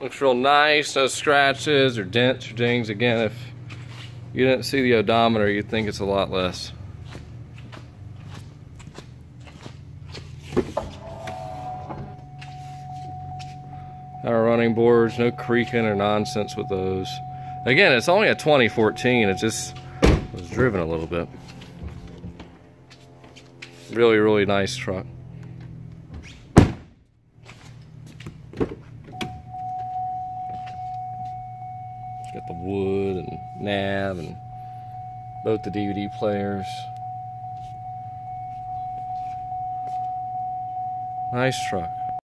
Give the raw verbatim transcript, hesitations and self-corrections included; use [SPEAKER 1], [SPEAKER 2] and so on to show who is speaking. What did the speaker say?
[SPEAKER 1] Looks real nice, no scratches or dents or dings. Again, if you didn't see the odometer, you'd think it's a lot less. Our running boards, no creaking or nonsense with those. Again, it's only a twenty fourteen, it just was driven a little bit. Really, really nice truck. Got the wood and nav and both the D V D players. Nice truck.